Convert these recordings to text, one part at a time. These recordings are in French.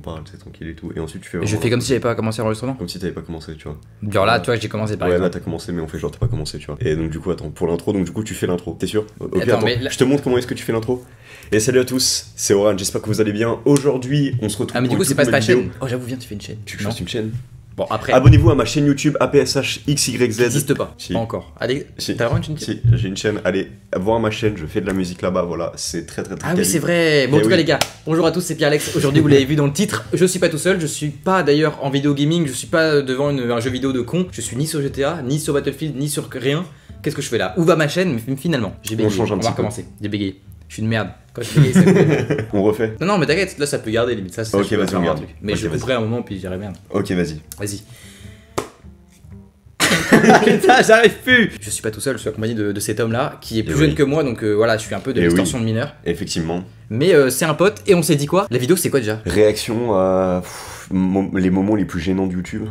on parle, c'est tranquille et tout. Et ensuite tu fais. Je fais comme si j'avais pas commencé l'enregistrement. Comme si t'avais pas commencé, tu vois. Genre là, tu vois, j'ai commencé par Ouais, exemple. là t'as commencé, mais on fait genre t'as pas commencé, tu vois. Et donc du coup, attends, pour l'intro, donc du coup tu fais l'intro. T'es sûr? Ok, attends, mais là- je te montre comment est-ce que tu fais l'intro. Et salut à tous, c'est Oran, j'espère que vous allez bien. Aujourd'hui, on se retrouve. Ah, mais du pour coup, une c'est pas toute ta nouvelle vidéo. chaîne. Oh, j'avoue, viens, tu fais une chaîne. Tu veux que je fasse une chaîne? Bon, après. Abonnez-vous à ma chaîne YouTube APSHXYZ. Ça n'existe pas. Si. Pas encore. Allez, Si. t'as vraiment une chaîne? Si, j'ai une chaîne, allez voir ma chaîne, je fais de la musique là-bas, voilà, c'est très Ah quali. oui, c'est vrai. Bon, en Eh tout cas, oui. les gars, bonjour à tous, c'est Pierre-Alex. Aujourd'hui, vous l'avez vu dans le titre, je suis pas tout seul. Je suis pas d'ailleurs en vidéo gaming. Je suis pas devant un jeu vidéo de con. Je suis ni sur GTA, ni sur Battlefield, ni sur rien. Qu'est-ce que je fais là? Où va ma chaîne? Mais finalement, j'ai bégayé. On change un va petit peu. recommencer. J'ai bégayé. Je suis une merde. Quand je bégaye, ça me... On refait? Non, mais t'inquiète, là, ça peut garder limite. Ça, Ok, je peux vas-y, faire on un garde. truc. Mais Ok, je vas-y. couperai un moment, puis je dirai merde. Ok, vas-y. Vas-y. Putain, j'arrive plus. Je suis pas tout seul, je suis accompagné de cet homme-là qui est plus Et jeune oui. que moi, donc voilà, je suis un peu de Et l'extorsion de mineur. Effectivement. Mais c'est un pote, et on s'est dit quoi? La vidéo, c'est quoi déjà? Réaction à les moments les plus gênants de YouTube.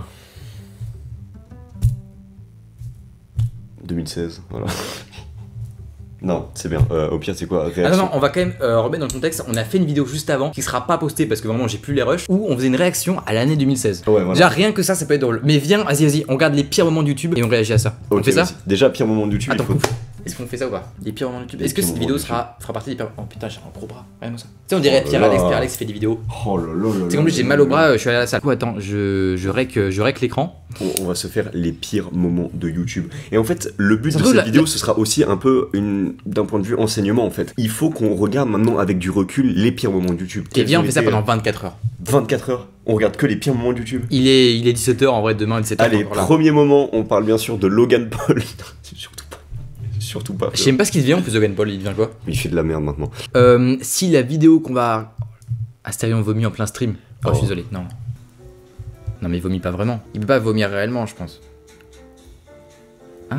2016, voilà. Non, c'est bien. Au pire, c'est quoi? Ah Réaction. non, non, on va quand même remettre dans le contexte. On a fait une vidéo juste avant qui sera pas postée parce que vraiment j'ai plus les rushs où on faisait une réaction à l'année 2016. Ouais, voilà. Déjà, rien que ça peut être drôle. Mais viens, vas-y, on regarde les pires moments de YouTube et on réagit à ça. On Ok, fait ça? vas-y. Déjà, pire moment de YouTube, Attends, il faut. coupe. Est-ce qu'on fait ça ou pas? Les pires moments de YouTube. Les Est-ce que pires cette moments vidéo de fera partie des pires. Oh putain, j'ai un gros bras. Regarde-moi ça. Tu sais, on dirait Oh là là. Pierre-Alex fait des vidéos. Oh là là là. C'est qu'en plus j'ai mal au bras, je suis allé à la salle. Du coup, attends, je rec l'écran. On va se faire les pires moments de YouTube. Et en fait, le but Ça de se trouve, cette vidéo, ce sera aussi un peu d'un point de vue enseignement en fait. Il faut qu'on regarde maintenant avec du recul les pires moments de YouTube. Et viens, on fait ça Quels ont pendant été, 24 heures. 24 heures. On regarde que les pires moments de YouTube. Il est 17h en vrai, demain 17h. Allez, premier moment, on parle bien sûr de Logan Paul. Surtout pas. Surtout pas. Je sais même pas ce qu'il devient en plus, Logan Paul, il devient quoi? Il fait de la merde maintenant. Si la vidéo qu'on va. Astérion vomit en plein stream. Oh, je suis désolé, non. Non, mais il vomit pas vraiment. Il peut pas vomir réellement, je pense. Ah.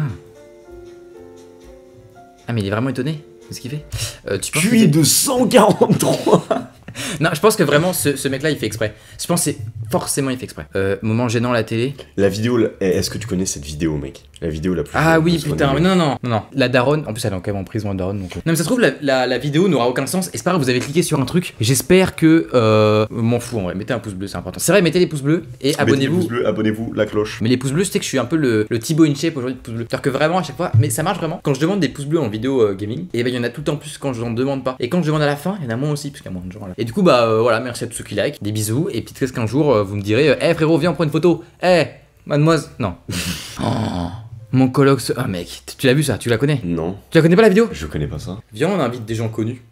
Ah, mais il est vraiment étonné de ce qu'il fait. Tu penses QI de 143. Non, je pense que vraiment ce mec-là il fait exprès. Je pense que c'est forcément il fait exprès. Moment gênant à la télé. La vidéo, est-ce que tu connais cette vidéo, mec? La vidéo la plus. Ah oui, plus putain, renommée. mais non. La daronne, en plus elle est quand même en prison, la daronne. Donc... Non, mais ça se trouve, la vidéo n'aura aucun sens. Et c'est pas grave, vous avez cliqué sur un truc. J'espère que. M'en fous en vrai, mettez un pouce bleu, c'est important. C'est vrai, mettez les pouces bleus et Mettez les abonnez-vous. pouces bleus, abonnez-vous, la cloche. Mais les pouces bleus, je sais que je suis un peu le Thibaut InShape aujourd'hui de pouces bleus. C'est-à-dire que vraiment à chaque fois, mais ça marche vraiment. Quand je demande des pouces bleus en vidéo gaming, et ben il y en a tout le temps plus quand je n'en demande pas. Et quand je demande à la fin, il y en a moins aussi, parce qu'il y a moins de gens là. Et du coup, voilà, merci à tous ceux qui like, des bisous. Et peut-être qu'un jour, vous me direz, frérot, viens, on prend une photo. Mademoiselle. Non. Oh, mon coloc. Ah mec, tu l'as vu ça? Tu la connais? Non, Tu la connais pas la vidéo? je connais pas ça. Viens, on invite des gens connus.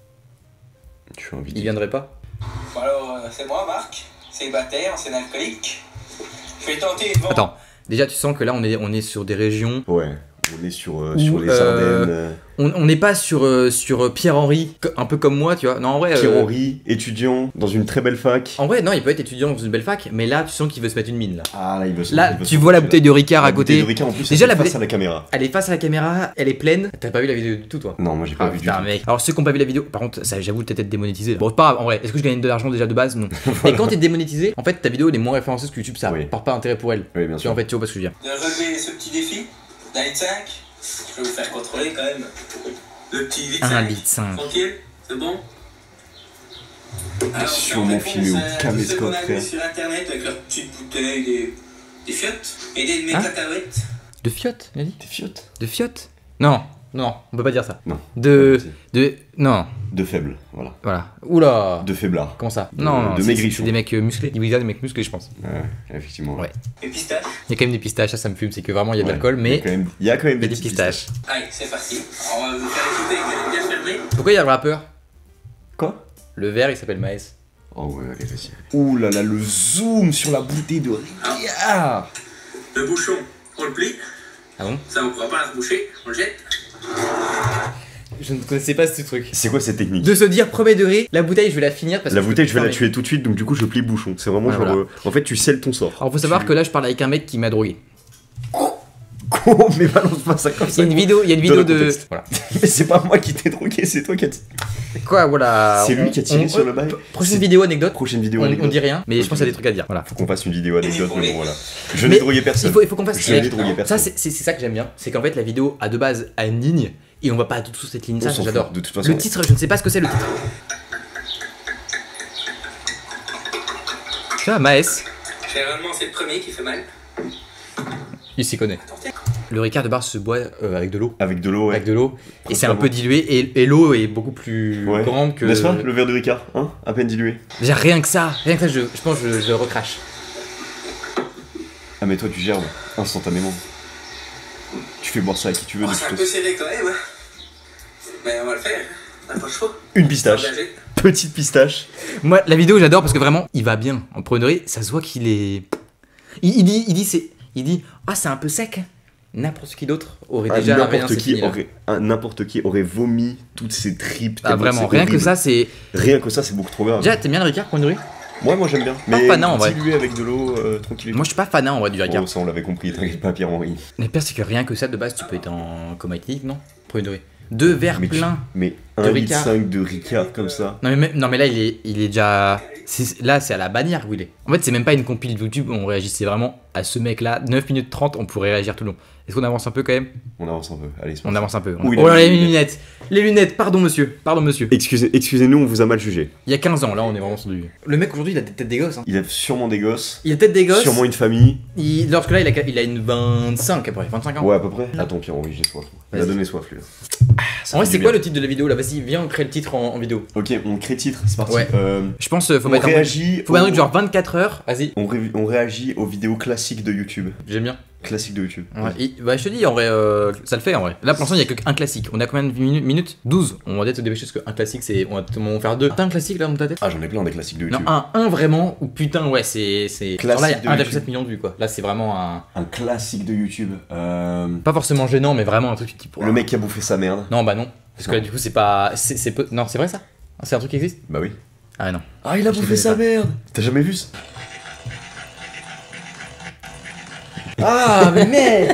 Je suis invité. Ils viendraient pas? Bon alors, c'est moi, Marc, célibataire, ancien alcoolique. Je vais tenter de vendre. Attends, déjà tu sens que là on est sur des régions. Ouais, on est sur Ou, les Ardennes. On n'est pas sur Pierre-Henri, un peu comme moi, tu vois. Non, en vrai. Pierre-Henri, étudiant, dans une très belle fac. En vrai, non, il peut être étudiant dans une belle fac, mais là tu sens qu'il veut se mettre une mine là. Ah là, il veut se Là, il veut tu se vois la sortir, bouteille de Ricard là. à La bouteille côté. de Ricard, en plus, Déjà, elle la est face bouteille- à la caméra. Elle est face à la caméra, elle est pleine. T'as pas vu la vidéo du tout, toi? Non, moi j'ai pas vu du Putain, tout. mec. Alors, ceux qui ont pas vu la vidéo, par contre, ça, j'avoue, peut-être être démonétisé. Bon, c'est pas grave, en vrai. Est-ce que je gagne de l'argent déjà de base? Non. Et quand t'es démonétisé, en fait, ta vidéo elle est moins référencée que YouTube, ça Oui. porte pas intérêt pour elle. Oui, bien Tu sûr. vois, en fait, tu vois pas ce que je veux dire. De relever ce petit défi d'un litre 5. Je vais vous faire contrôler quand même. Le petit litre 5. 1 litre 5. Tranquille, c'est bon? Alors, Sûrement en réponse filmé au à tous caméscope, ceux qu'on a vus frère. sur internet avec leurs petites bouteilles, des fiottes et des Hein cacahuètes. De fiotte, il a dit? T'es fiotte? De fiotte? Non, on peut pas dire ça. Non. Non, De faible, voilà. voilà. Oula. De faiblard. Comment ça? De- Non, de c'est- maigrichon. C'est des mecs musclés. Il y a des mecs musclés, je pense. Ouais, effectivement. Ouais. Et pistache. Il y a quand même des pistaches, ça me fume, c'est que vraiment il y a de Ouais. l'alcool, mais Il y a quand même il y a des des petites pistaches. Allez, c'est parti. Alors, on va vous faire écouter avec les yeux bien fermés. Pourquoi il y a le rappeur? Quoi? Le verre il s'appelle Maes. Oh ouais, allez, vas-y. Ouh là là, le zoom sur la bouteille de Ricard. Le bouchon, on le plie. Ah bon? Ça, on ne pourra pas la reboucher. On le jette. Je ne connaissais pas ce truc. C'est quoi cette technique? De se dire premier degré, la bouteille je vais la finir parce La que bouteille, je vais la Non, mais- tuer tout de suite, donc du coup, je plie le bouchon. C'est vraiment Ouais, genre. voilà. En fait, tu scelles ton sort. Alors faut savoir que là je parle avec un mec qui m'a drogué. Oh, mais balance pas ça comme Il y ça. a une vidéo, Donne le de. contexte. Voilà. Mais c'est pas moi qui t'ai drogué, c'est toi qui as. Quoi, voilà. C'est lui qui a tiré sur le bail. Prochaine C'est- vidéo anecdote. Prochaine vidéo On anecdote. dit rien, mais je pense qu'il y a des trucs à dire. Voilà. Faut qu'on fasse une vidéo anecdote, mais bon voilà. Je Mais n'ai drogué personne. Il faut qu'on fasse. Je n'ai drogué Ça, personne. c'est ça que j'aime bien. C'est qu'en fait, la vidéo a de base a une ligne et on va pas du tout cette ligne. On Ça, s'en j'adore. fout, de toute façon. Le titre, je ne sais pas ce que c'est le titre. Tu vois, Maes, Généralement, c'est le premier qui fait mal. il s'y connaît. Le Ricard de bar se boit avec de l'eau. Avec de l'eau, ouais. Avec de l'eau. Et c'est un Principalement. peu dilué. Et l'eau est beaucoup plus Ouais. grande que. N'est-ce pas, le verre de Ricard, hein? À peine dilué. Déjà, rien que ça, je pense que je recrache. Ah, mais toi, tu gères instantanément. Tu fais boire ça à qui tu veux, Oh, de c'est un toute peu façon. serré quand même. Mais on va le faire. On n'a pas le choix. Une pistache. Engagé. Petite pistache. Moi, la vidéo, j'adore parce que vraiment, il va bien. En premier degré, ça se voit qu'il est. Il dit, ah, c'est un peu sec. N'importe qui d'autre aurait déjà rien, N'importe c'est qui, fini, là. n'importe qui aurait vomi toutes ses tripes. Ah, tellement vraiment, c'est rien que horrible. ça, c'est. Rien que ça, c'est beaucoup trop grave. Déjà, t'aimes bien le Ricard, premier degré? Moi j'aime bien. Pas Mais fanat, en vrai. dilué avec de l'eau, tranquille. Moi, je suis pas fanat en vrai du Ricard. Oh, ça, on l'avait compris, t'inquiète pas, Pierre-Henri. Mais le pire, c'est que rien que ça, de base, tu peux être en coma éthylique, non? Premier degré. 2 verres Mais pleins. Mais De 1,5 Ricard. litre de Ricard comme ça. Non mais là il est déjà. Là c'est à la bannière où il est. En fait c'est même pas une compile YouTube où on réagissait vraiment à ce mec là. 9 minutes 30 on pourrait réagir tout le long. Est-ce qu'on avance un peu quand même? On avance un peu. Allez, c'est On parti. avance un peu. Oui, Oh là les les lunettes. lunettes. Les lunettes, pardon monsieur. Pardon monsieur. Excusez-nous, on vous a mal jugé. Il y a 15 ans là on est vraiment sur du. Le mec aujourd'hui il a peut-être des gosses. Hein. Il a sûrement des gosses. Il a peut-être des gosses. Sûrement une famille. Lorsque là il a une 25 après, 25 ans. Ouais, à peu près. Attends, Pierre-Henri, j'ai soif. Il a Vas-y. donné soif, lui. En vrai c'est quoi le titre de la vidéo là? Vas-y viens on crée le titre en vidéo. Ok, on crée titre, c'est parti. Ouais. Je pense faut on mettre réagit. faut mettre un truc genre 24 heures. Vas-y. On réagit aux vidéos classiques de YouTube. J'aime bien. Classiques de YouTube. Ouais, bah je te dis en vrai, ça le fait en vrai. Là pour l'instant il y a qu'un classique. On a combien de minutes 12. On va peut-être se dépêcher parce qu'un classique c'est. On va en faire 2. T'as un classique là dans ta tête? Ah, j'en ai plein des classiques de Non, YouTube. un vraiment où putain ouais c'est. Classique Genre là il y a de 1,7 YouTube. million de vues quoi. Là c'est vraiment un. Un classique de YouTube. Pas forcément gênant mais vraiment un truc type. Le mec qui a bouffé sa merde. Non bah non. Parce que là du coup c'est pas. Non c'est vrai ça? C'est un truc qui existe? Bah oui. Ah non. Ah, il a Je bouffé connais sa pas. merde. T'as jamais vu ça? Ah mais mec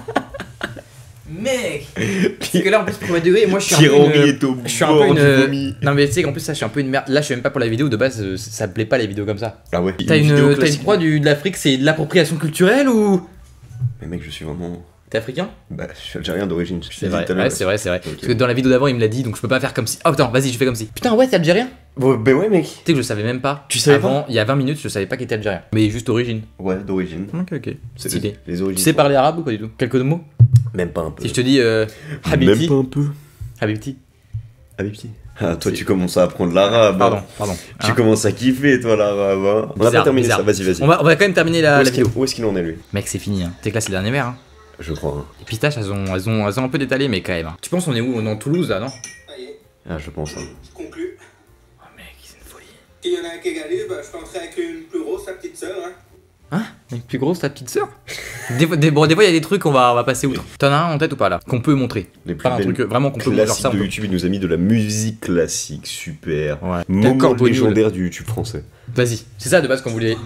Mec Parce que là en plus premier degré moi je suis un peu Pierre-Henri une... est au Je suis un peu bord du une... vomi. Non mais tu sais qu'en plus ça je suis un peu une merde. Là je suis même pas pour la vidéo de base ça me plaît pas les vidéos comme ça. Ah ouais. T'as vidéo une classique. proie de l'Afrique, c'est de l'appropriation culturelle ou. Mais mec, je suis vraiment. T'es africain? Bah, je suis algérien d'origine. je te C'est l'ai vrai, dit tout à l'heure. ouais, c'est vrai, c'est vrai. Ok. Parce que dans la vidéo d'avant il me l'a dit donc je peux pas faire comme si. Oh putain, vas-y, je fais comme si. Putain, ouais, t'es algérien? Bon, bah ouais, mec. Tu sais que je savais même pas. Tu savais Avant, il y a 20 minutes, je savais pas qu'il était algérien. Mais juste origine. Ouais, d'origine. Ok. C'est Stylé. les origines. Tu sais parler arabe ou pas du tout? Quelques mots? Même pas un peu. Si je te dis Même Habibti. pas un peu. Habibti. Habibti. Ah, toi, C'est- tu commences à apprendre l'arabe. Pardon. Tu Hein. commences à kiffer, toi, l'arabe. Hein. On a Bizarre, pas terminé bizarre. ça. Vas-y. On va quand même terminer la vidéo. Où est-ce qu'il en est, lui? Mec, c'est fini. Hein. T'es classé les derniers verres. Hein. Je crois. Hein. Les pistaches, elles ont un peu détalé, mais quand même. Hein. Tu penses on est où? On est en Toulouse là, non? Ça y est, Ah, je pense. Hein. je conclue. Oh mec, c'est une folie. S'il y en a un qui est galé, bah, je tenterai avec une plus grosse, sa petite sœur. Hein. Hein? Une plus grosse, ta petite sœur? Des fois, il y a des trucs on va passer outre. T'en as un en tête ou pas là? Qu'on peut montrer. Les plus Pas un belles truc vraiment qu'on peut montrer. Genre classiques ça, on de peut- YouTube, il nous a mis de la musique classique. Super. Ouais. Moment D'accord, Bonioul. légendaire du YouTube français. Vas-y, c'est ça de base qu'on voulait.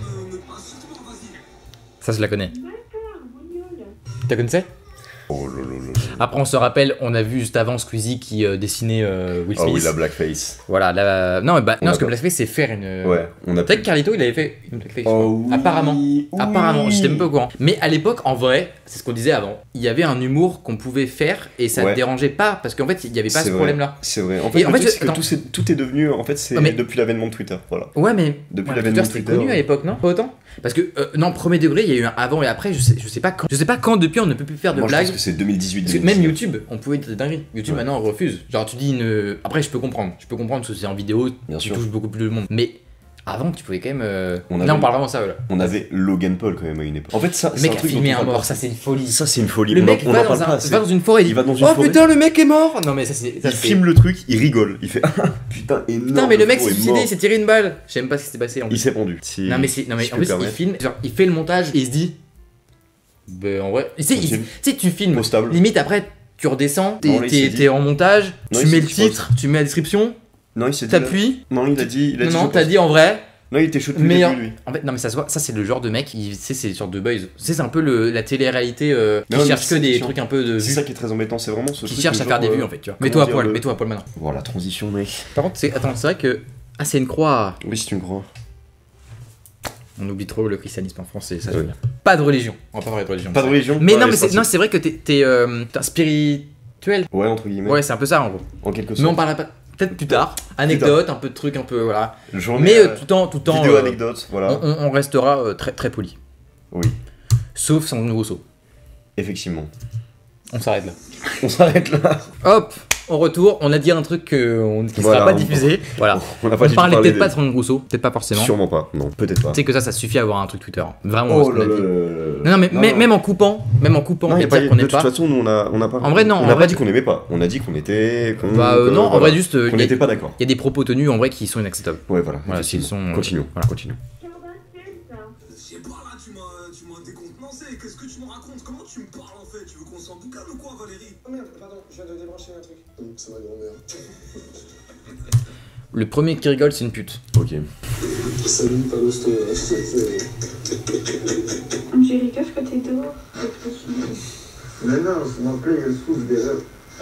Ça, je la connais. T'as connaissais? Oh là là là. Après, on se rappelle, on a vu juste avant Squeezie qui dessinait Will Oh Smith. oui, la blackface. Voilà, là. Non, On parce que a- Blackface, c'est faire une. Ouais, on a Peut-être que Carlito, il avait fait une Blackface. Oh oui. Apparemment. Oui. Apparemment, j'étais même pas au courant. Mais à l'époque, en vrai, c'est ce qu'on disait avant. Il y avait un humour qu'on pouvait faire et ça Ouais. ne dérangeait pas parce qu'en fait, il n'y avait pas C'est ce vrai. problème-là. C'est vrai. En Et fait, en le fait, truc, c'est que attends. tout est devenu. En fait, c'est Non, mais- depuis l'avènement de Twitter. Voilà. Ouais, mais. Depuis Ouais, l'avènement de Twitter, c'était Twitter. connu à l'époque, non? Pas autant? Parce que, non, premier degré, il y a eu un avant et après, je sais pas quand. Je sais pas quand depuis on ne peut plus faire de Moi, je blagues. pense que c'est 2018. Parce que même YouTube, on pouvait être dingue. YouTube Ouais. maintenant on refuse. Genre tu dis une. Après je peux comprendre. Je peux comprendre parce que c'est en vidéo, Bien tu sûr. touches beaucoup plus de monde. Mais avant tu pouvais quand même. On Là avait- on parle vraiment de ça là. On avait Logan Paul quand même à une époque. En fait, ça, Le c'est mec un a truc filmé dont on un parle mort, pas ça assez. c'est une folie. Ça, c'est une folie. Le On mec en va parle dans, pas un, assez. va dans une forêt, il dit Il va dans une oh forêt. putain le mec est mort. Non mais ça c'est. Il filme le truc, il rigole. Il fait putain, énorme. Putain mais le mec frérot s'est est suicidé, mort. il s'est tiré une balle. Je sais même pas ce qui s'est passé en Il plus. s'est pendu. Si- Non mais si en je plus peux me il permettre. filme, genre il fait le montage et il se dit. Ben en vrai. Tu sais, Tranquille. tu sais, tu filmes. Postable. Limite après tu redescends, Non, là, il s'est dit. t'es en montage, Non, tu il mets s'est le dit, titre, tu mets la description, Non, il s'est dit. t'appuies. Non, il a dit. Non, je t'as pense. dit en vrai. Non, il était chaud depuis le Meilleur. début, lui. En fait, non, mais ça se voit, ça c'est le genre de mec, tu sais, c'est une sorte de buzz. Tu sais, c'est un peu la télé-réalité qui Non, mais cherche que c'est des chiant. trucs un peu de C'est vues, ça qui est très embêtant, c'est vraiment ce qui truc cherche de à faire genre, des vues en fait, tu vois. comment Mets-toi à dire, poil, le- mets-toi à poil maintenant. Voilà, transition, mec. Par contre, attends, c'est vrai que. Ah, c'est une croix. Oui, si tu me crois. On oublie trop le christianisme en français, ça Ouais. j'aime bien. Pas de religion, on va pas parler de religion. Pas de religion. Mais pas non, les mais c'est principes. vrai que t'es un spirituel. Ouais, entre guillemets. Ouais, c'est un peu ça en gros. En quelque Mais on sorte. parlera pas. peut-être plus tard. Anecdote, un peu de trucs, un peu voilà. Journée, Mais tout en vidéo anecdote, voilà. on restera très très poli. Oui, Sauf sans gros saut. effectivement. On s'arrête là. On s'arrête là. Hop, on retourne. On a dit un truc qui ne sera pas diffusé. Voilà. On n'a On pas dit parlait de peut-être pas de Franck Rousseau, peut-être pas forcément. Sûrement pas, non, peut-être pas. Tu sais que ça suffit à avoir un truc Twitter. Vraiment. Oh ce qu'on là a là dit. là là. Non, mais même en coupant, Non, et y a pas, dire qu'on de n'est toute pas. façon, nous on a pas. En vrai, non, On en n'a vrai- pas dit qu'on aimait pas. On a dit qu'on était. Bah non, en vrai juste. On n'était pas d'accord. Il y a des propos tenus en vrai qui sont inacceptables. Ouais, voilà. Voilà, effectivement. s'ils sont, Continuons. voilà. Continuons. Je sais pas là, tu m'as décontenancé. Qu'est-ce que tu me racontes? Comment tu me parles en fait? Tu veux qu'on s'en boucane ou quoi, Valérie? Oh merde, pardon, je viens de débrancher un truc. C'est ma grand-mère. Le premier qui rigole, c'est une pute. Ok. Salut, Palosto. Angélica, je crois que t'es dehors. Mais non, je m'en plains, elle souffre d'erreur.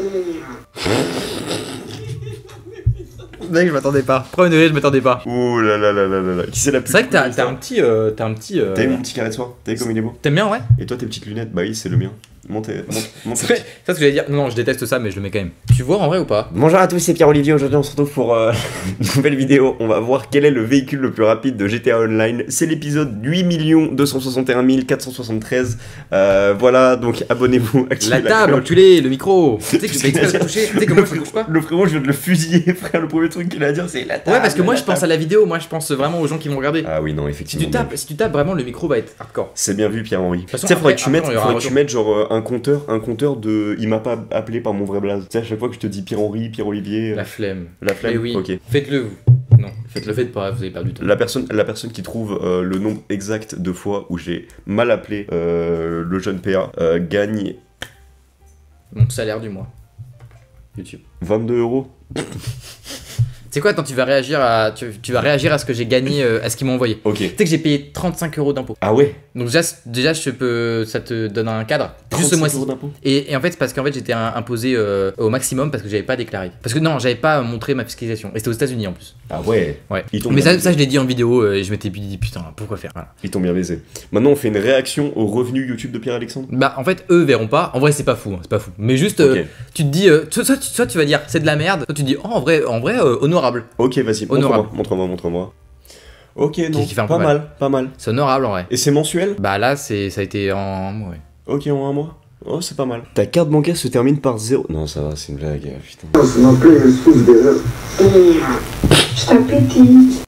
Mec, je m'attendais pas. Premier degré, je m'attendais pas. Ouh là là là là là là. Qui c'est la pute? C'est vrai que t'as un petit. T'as T'as mon petit carré de soie. T'as vu comme il est beau? T'aimes bien, ouais? Et toi, tes petites lunettes? Bah oui, c'est le mien. Monte. C'est vrai, ça ce que j'allais dire. Non, je déteste ça, mais je le mets quand même. Tu vois en vrai ou pas? Bonjour à tous, c'est Pierre-Olivier. Aujourd'hui, on se retrouve pour une nouvelle vidéo. On va voir quel est le véhicule le plus rapide de GTA Online. C'est l'épisode 8 261 473. Voilà, donc abonnez-vous. activez La table, cloche. enculé, le micro. Tu sais que je fais exprès de le toucher. Tu sais comment ça touche pas? Le frérot, je viens de le fusiller, frère. Le premier truc qu'il a à dire, c'est la table. Ouais, parce que moi la je pense à table. la vidéo, moi je pense vraiment aux gens qui vont regarder. Ah oui, non, Si effectivement. si tu tapes vraiment, le micro va être hardcore. C'est bien vu, Pierre-Henri. Tu façon, sais, faudrait après, que tu mettes, après, on y aura faudrait un que tu retour. mettes genre un compteur de. Il m'a pas appelé par mon vrai blaze. Tu sais, à chaque fois que je te dis Pierre-Henri, Pierre-Olivier. La flemme. La flemme. Mais oui, Ok. faites-le vous. Non, le faites pas, vous avez perdu du temps. La personne qui trouve le nombre exact de fois où j'ai mal appelé le jeune PA gagne Mon salaire du mois. YouTube. 22 €. C'est quoi, attends, tu vas réagir à ce que j'ai gagné, à ce qu'ils m'ont envoyé. Ok. Tu sais que j'ai payé 35 € d'impôts. Ah ouais. Donc déjà ça te donne un cadre. Juste ce 35 mois-ci. € d'impôt. Et en fait, c'est parce qu'en fait, j'étais imposé au maximum parce que j'avais pas déclaré. Parce que non, j'avais pas montré ma fiscalisation. Et c'était aux États-Unis en plus. Ah ouais. Ouais. Ils t'ont Mais bien ça, je l'ai dit en vidéo et je m'étais dit putain, pourquoi faire voilà. Ils t'ont bien baisé. Maintenant, on fait une réaction aux revenus YouTube de Pierre-Alexandre. Bah, en fait, eux verront pas. En vrai, c'est pas fou, hein, c'est pas fou. Mais juste, Ok. tu te dis, soit tu vas dire c'est de la merde, soit tu te dis, oh, en vrai, honorable. Ok, vas-y. Honorable. Montre-moi. Ok, non. Qui fait un peu Pas mal, pas mal. C'est honorable en vrai. Et c'est mensuel? Bah là, ça a été en. Ouais. Ok, en un mois. Oh, c'est pas mal. Ta carte bancaire se termine par 0. Non, ça va, c'est une blague. Putain. Je m'en plains, elle souffre d'erreur. Je t'appétit.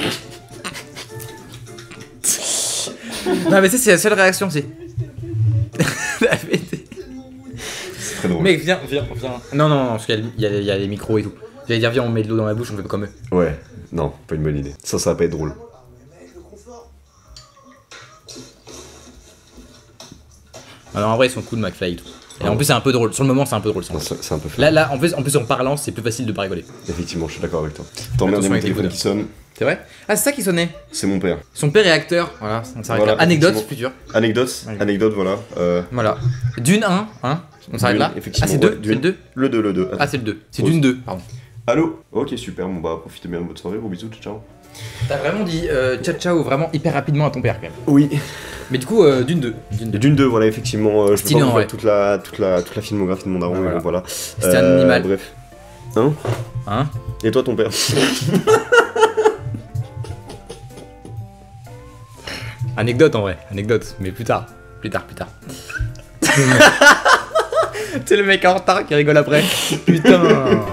Non, mais ça, c'est la seule réaction, c'est. C'est très drôle. Mec, viens. Non, parce qu'il y a les micros et tout. J'allais dire, viens, on met de l'eau dans la bouche, on fait comme eux. Ouais, non, pas une bonne idée. Ça va pas être drôle. Alors en vrai, ils sont cool, McFly et tout. Et en plus, c'est un peu drôle. Sur le moment, c'est un peu drôle. Non, c'est un peu fait. Là, en plus, en parlant, c'est plus facile de pas rigoler. Effectivement, je suis d'accord avec toi. Attends, merde, il y a mon avec les téléphone bonheurs. qui sonne. C'est vrai? Ah, c'est ça qui sonnait. C'est mon père. Son père est acteur. Voilà, on s'arrête Voilà, là. Anecdote effectivement. future. Anecdote, voilà. Voilà. Dune 1, hein. On s'arrête Dune, là. effectivement, Ah, c'est ouais, 2? Dune. C'est le 2? Le 2. Ah, c'est le 2. C'est Pause. Dune 2, pardon. Allô? Ok, super, bon bah profitez bien de votre soirée, gros bisous, ciao. T'as vraiment dit ciao vraiment hyper rapidement à ton père quand même. Oui. Mais du coup, Dune 2. Dune 2, voilà, effectivement, je peux Stylé, pas en vous vrai. faire toute la filmographie de mon daron, Ouais, mais voilà. bon, voilà. C'était un animal. Bref. Hein? Hein? Et toi, ton père? Anecdote en vrai, anecdote, mais plus tard. C'est le mec en retard qui rigole après. Putain.